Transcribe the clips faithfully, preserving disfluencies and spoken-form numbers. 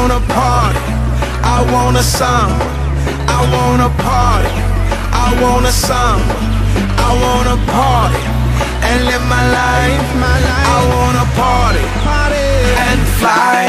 wanna party, I want a summer. I wanna party, I want a summer. I wanna party and live my life. I wanna party and fly.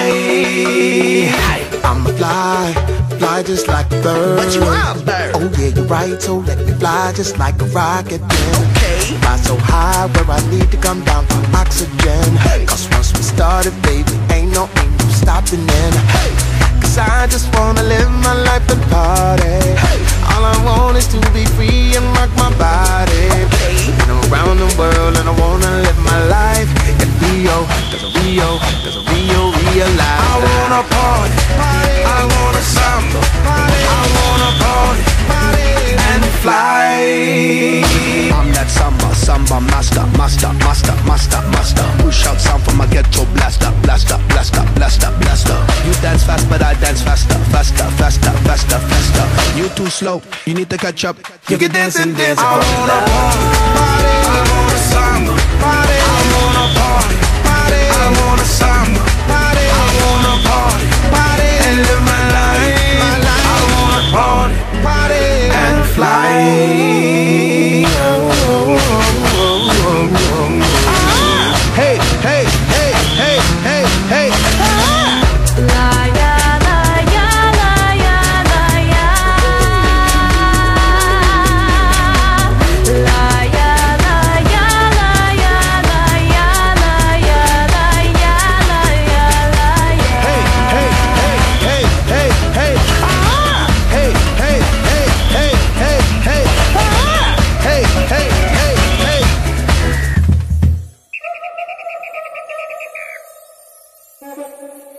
I'ma fly, fly just like a bird. But you are a bird. Oh yeah, you're right, so let me fly just like a rocket then. Okay. Fly so high where I need to come down for oxygen. Hey. Cause once we started, baby, ain't no, ain't no stopping in. Hey. Cause I just wanna live my life and party. Hey. All I want is to be free and rock my body. Okay. And I'm around the world and I wanna live my life in Rio. There's a Rio, there's a Rio, realize. I wanna party, I wanna samba, I wanna party and fly. I'm that samba, samba master, master, master, master, master. Push out sound from my ghetto blaster, blaster, blaster, blaster, blaster. You dance fast, but I dance faster, faster, faster, faster, faster. You too slow, you need to catch up. You can dance and dance. I wanna party, I wanna samba, I wanna party, I wanna samba, I wanna party and live my life. I wanna party and fly. Hey, hey, hey, hey, hey, hey. La ya la ya la ya la ya. La ya la ya la ya la ya la ya la ya la ya la ya. Hey, hey, hey, hey, hey, hey. Ah! Hey, hey, hey, hey, hey, hey. Ah! Hey, hey, hey, hey.